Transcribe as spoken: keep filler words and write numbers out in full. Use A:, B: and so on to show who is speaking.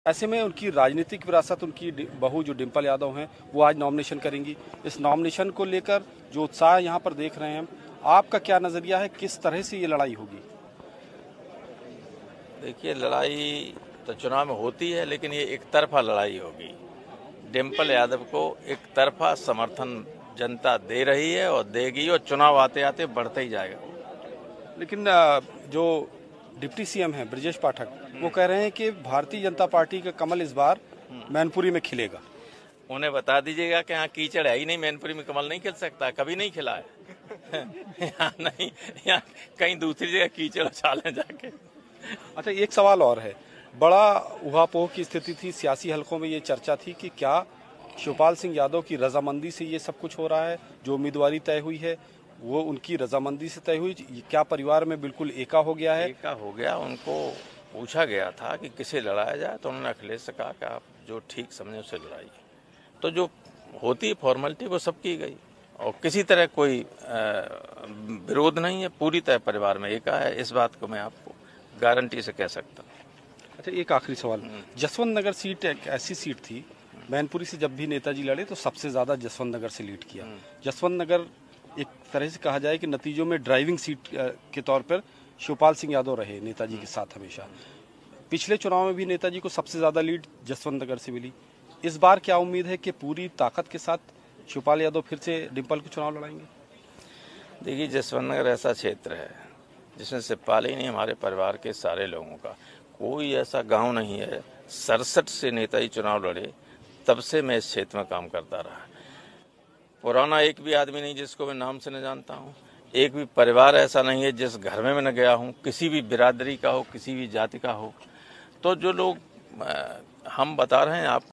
A: ऐसे में उनकी राजनीतिक विरासत, उनकी बहू जो डिंपल यादव हैं, वो आज नॉमिनेशन करेंगी। इस नॉमिनेशन को लेकर जो उत्साह यहाँ पर देख रहे हैं, आपका क्या नजरिया है, किस तरह से ये लड़ाई होगी?
B: देखिए, लड़ाई तो चुनाव में होती है, लेकिन ये एक तरफा लड़ाई होगी। डिंपल यादव को एक तरफा समर्थन जनता दे रही है और देगी, और चुनाव आते आते बढ़ते ही जाएगा।
A: लेकिन जो डिप्टी सीएम हैं ब्रजेश पाठक, वो कह रहे हैं कि भारतीय जनता पार्टी का कमल इस बार मैनपुरी में खिलेगा।
B: उन्हें बता दीजिएगा कि यहाँ कीचड़ है ही नहीं, मैनपुरी में कमल नहीं खिल सकता, कभी नहीं खिला है। यहाँ नहीं, यहाँ कहीं दूसरी जगह कीचड़ उछालें जाके।
A: अच्छा, एक सवाल और है। बड़ा उहापोह की स्थिति थी, सियासी हलकों में ये चर्चा थी कि क्या शिवपाल सिंह यादव की रजामंदी से ये सब कुछ हो रहा है, जो उम्मीदवारी तय हुई है वो उनकी रजामंदी से तय हुई, क्या परिवार में बिल्कुल एका हो गया है?
B: एका हो गया। उनको पूछा गया था कि किसे लड़ाया जाए, तो उन्होंने अखिलेश से कहा कि आप जो ठीक समझे उसे लड़ाइए। तो जो होती फॉर्मेलिटी वो सब की गई, और किसी तरह कोई विरोध नहीं है। पूरी तरह परिवार में एका है, इस बात को मैं आपको गारंटी से कह सकता हूँ।
A: अच्छा, एक आखिरी सवाल। जसवंत नगर सीट एक ऐसी सीट थी, मैनपुरी से जब भी नेताजी लड़े तो सबसे ज्यादा जसवंत नगर से लीड किया। जसवंत नगर एक तरह से कहा जाए कि नतीजों में ड्राइविंग सीट के तौर पर शिवपाल सिंह यादव रहे नेताजी के साथ हमेशा। पिछले चुनाव में भी नेताजी को सबसे ज्यादा लीड जसवंत नगर से मिली। इस बार क्या उम्मीद है कि पूरी ताकत के साथ शिवपाल यादव फिर से डिंपल को चुनाव लड़ाएंगे?
B: देखिए, जसवंत नगर ऐसा क्षेत्र है जिसमें सिपाही नहीं, हमारे परिवार के सारे लोगों का कोई ऐसा गांव नहीं है। सड़सठ से नेताजी चुनाव लड़े, तब से मैं इस क्षेत्र में काम करता रहा। पुराना एक भी आदमी नहीं जिसको मैं नाम से न जानता हूँ। एक भी परिवार ऐसा नहीं है जिस घर में मैं न गया हूँ, किसी भी बिरादरी का हो, किसी भी जाति का हो। तो जो लोग हम बता रहे हैं आप